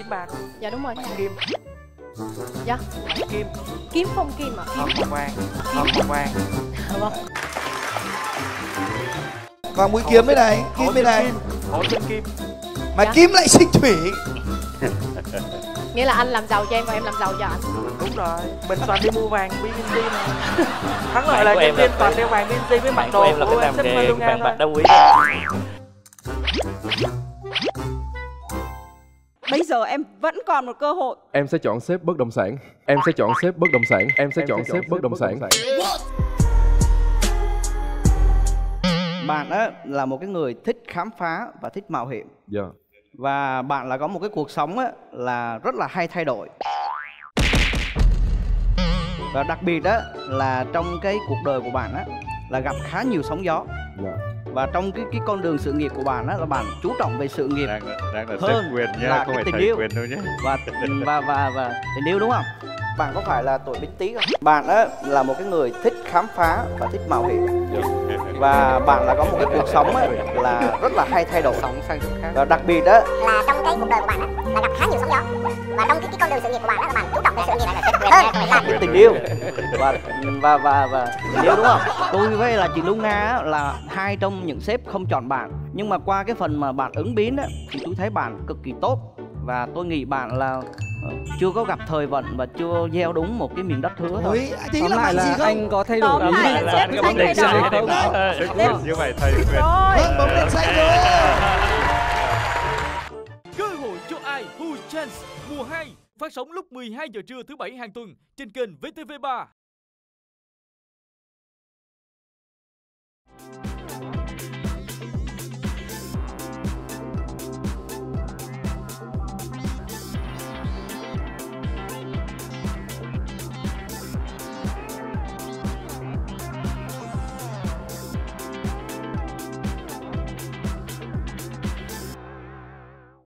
Kim bạc. Dạ đúng rồi. Kim. Dạ. Kim. Kiếm phong kim ạ. Hồng màu vàng. Hồng màu vàng. Vâng. Còn mũi kiếm bên này, kim bên này. Hổ sinh kim. Mà Dạ. kim lại sinh thủy. Nghĩa là anh làm giàu cho em và em làm giàu cho anh. Đúng rồi. Mình toàn đi mua vàng BNC mà. Thắng lợi là nhân viên toàn đeo vàng BNC với mặc đồ em là cái làm nghề vàng bạc đá quý. Bây giờ em vẫn còn một cơ hội. Em sẽ chọn sếp bất động sản. Em sẽ chọn sếp bất động sản. Em sẽ chọn sếp bất động sản. Bạn á là một cái người thích khám phá và thích mạo hiểm. Dạ. Và bạn là có một cái cuộc sống á là rất là hay thay đổi. Và đặc biệt đó là trong cái cuộc đời của bạn á là gặp khá nhiều sóng gió. Dạ. Và trong cái con đường sự nghiệp của bạn á là bạn chú trọng về sự nghiệp đang là hơn quyền nhá, là không cái phải tình thầy yêu quyền đâu nhé. và tình yêu đúng không? Bạn có phải là tuổi Bính Tý không? Bạn á là một cái người thích khám phá và thích mạo hiểm. Và bạn là có một cái cuộc sống á là rất là hay thay đổi. Và đặc biệt đó là trong cái cuộc đời của bạn á là gặp khá nhiều sóng gió. Và trong cái con đường sự nghiệp của bạn á là bạn chú trọng về sự nghiệp hơn là cái tình yêu và tình yêu đúng không? Tôi với là chị Luna á, là hai trong những sếp không chọn bạn, nhưng mà qua cái phần mà bạn ứng biến á thì tôi thấy bạn cực kỳ tốt. Và tôi nghĩ bạn là chưa có gặp thời vận và chưa gieo đúng một cái miền đất hứa thôi. Ôi, tí là bạn gì không? Anh có thay đổi ý định sếp xanh hay đỏ không? Như vậy thầy quyền. Vâng, bóng đèn xanh rồi. Cơ hội cho ai Who Chance mùa 2 phát sóng lúc 12 giờ trưa thứ 7 hàng tuần trên kênh VTV3.